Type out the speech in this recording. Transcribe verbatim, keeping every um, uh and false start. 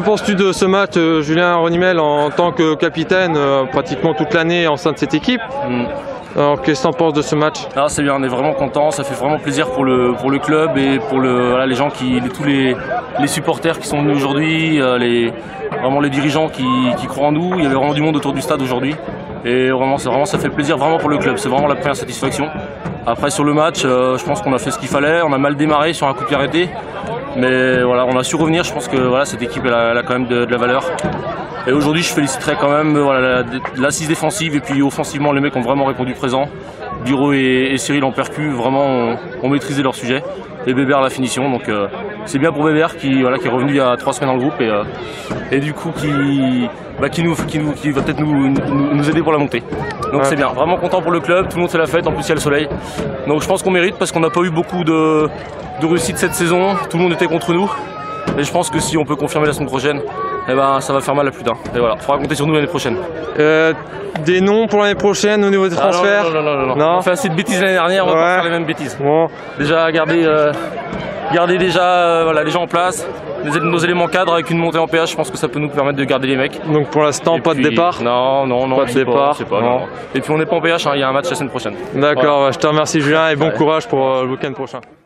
penses-tu de ce match, euh, Julien Ronimel, en tant que capitaine, euh, pratiquement toute l'année en sein de cette équipe? mm. Alors, qu'est-ce que tu en penses de ce match? Ah, c'est bien, on est vraiment content, ça fait vraiment plaisir pour le, pour le club et pour le, voilà, les gens, qui, les, tous les, les supporters qui sont venus aujourd'hui, euh, les, vraiment les dirigeants qui, qui croient en nous. Il y avait vraiment du monde autour du stade aujourd'hui et vraiment, vraiment ça fait plaisir vraiment pour le club, c'est vraiment la première satisfaction. Après sur le match, euh, je pense qu'on a fait ce qu'il fallait, on a mal démarré sur un coup de pied arrêté, mais voilà, on a su revenir. Je pense que voilà, cette équipe elle a, elle a quand même de, de la valeur. Et aujourd'hui, je féliciterais quand même voilà, l'assise défensive et puis offensivement, les mecs ont vraiment répondu présent. Bureau et, et Cyril en percu, vraiment ont, ont maîtrisé leur sujet. Et Bébert la finition, donc euh, c'est bien pour Bébert qui, voilà, qui est revenu il y a trois semaines dans le groupe et, euh, et du coup qui, bah, qui, nous, qui, nous, qui va peut-être nous, nous, nous aider pour la montée. Donc ouais. C'est bien, vraiment content pour le club, tout le monde fait la fête, en plus il y a le soleil. Donc je pense qu'on mérite parce qu'on n'a pas eu beaucoup de, de réussite cette saison, tout le monde était contre nous. Et je pense que si on peut confirmer la semaine prochaine, eh ben, ça va faire mal à plus d'un. Et voilà, il faudra compter sur nous l'année prochaine. Euh, des noms pour l'année prochaine au niveau des transferts? ah non, non, non, non, non, non. On a fait assez de bêtises l'année dernière, on va ouais. pas faire les mêmes bêtises. Bon. Déjà, garder, euh, garder déjà, euh, voilà, les gens en place, les, nos éléments cadres avec une montée en P H, je pense que ça peut nous permettre de garder les mecs. Donc pour l'instant, pas puis, de départ? Non, non, non. Pas de départ pas, pas, non. Non. Et puis on n'est pas en P H, hein, il y a un match la semaine prochaine. D'accord, voilà. Je te remercie Julien et bon ouais. courage pour euh, le week-end prochain.